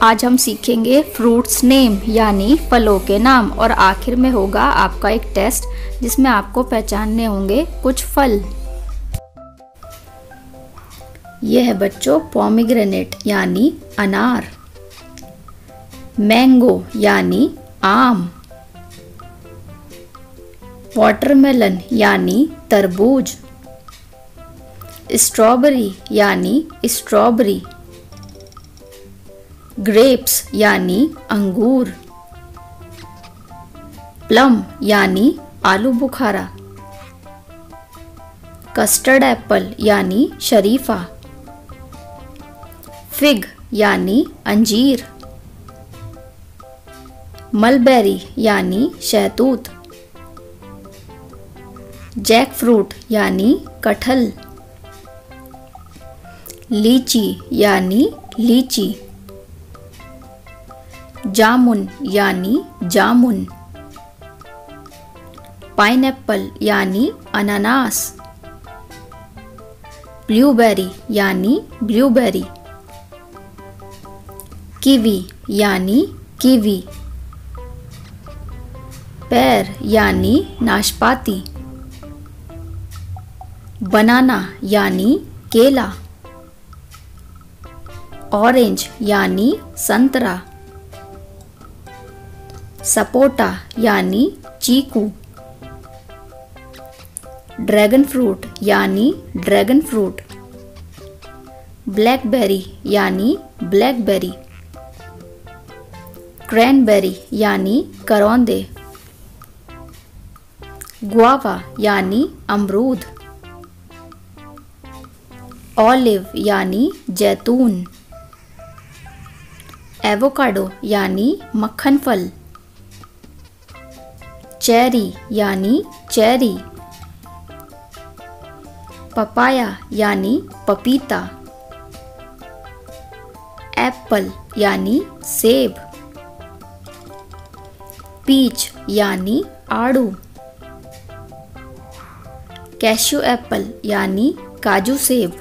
आज हम सीखेंगे फ्रूट्स नेम यानी फलों के नाम और आखिर में होगा आपका एक टेस्ट जिसमें आपको पहचानने होंगे कुछ फल। यह है बच्चों पोमीग्रेनेट यानी अनार, मैंगो यानी आम, वाटरमेलन यानी तरबूज, स्ट्रॉबेरी यानी स्ट्रॉबेरी, ग्रेप्स यानी अंगूर, प्लम यानी आलू बुखारा, कस्टर्ड एप्पल यानी शरीफा, फिग यानी अंजीर, मलबेरी यानी शहतूत, जैक फ्रूट यानी कटहल, लीची यानी लीची, जामुन यानी जामुन, पाइनएप्पल यानी अनानास, ब्लूबेरी यानी ब्लूबेरी, कीवी यानी कीवी, पेर यानी नाशपाती, बनाना यानी केला, ऑरेंज यानी संतरा, सपोटा यानी चीकू, ड्रैगन फ्रूट यानी ड्रैगन फ्रूट, ब्लैकबेरी यानी ब्लैकबेरी, क्रैनबेरी यानी करौंदे, गुआवा यानी अमरूद, ऑलिव यानी जैतून, एवोकाडो यानी मक्खन फल, चेरी यानी चेरी, पपाया यानी पपीता, एप्पल यानी सेब, पीच यानी आड़ू, कैश्यू एप्पल यानी काजू सेब।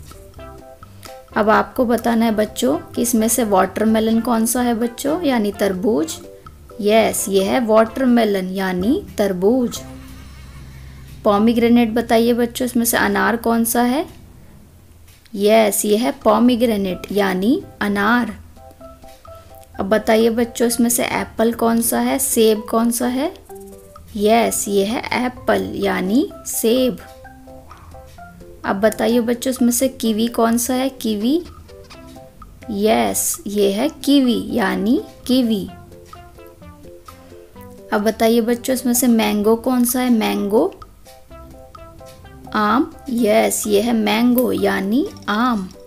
अब आपको बताना है बच्चों कि इसमें से वाटरमेलन कौन सा है बच्चों यानी तरबूज। यस, ये है वाटरमेलन यानी तरबूज। पोमीग्रेनेट बताइए बच्चों इसमें से अनार कौन सा है। यस, ये है पोमीग्रेनेट यानी अनार। अब बताइए बच्चों इसमें से एप्पल कौन सा है, सेब कौन सा है। यस, ये है एप्पल यानी सेब। अब बताइए बच्चों इसमें से कीवी कौन सा है, कीवी। यस, ये है कीवी यानी कीवी। अब बताइए बच्चों इसमें से मैंगो कौन सा है, मैंगो। आम। यस, ये है मैंगो यानी आम।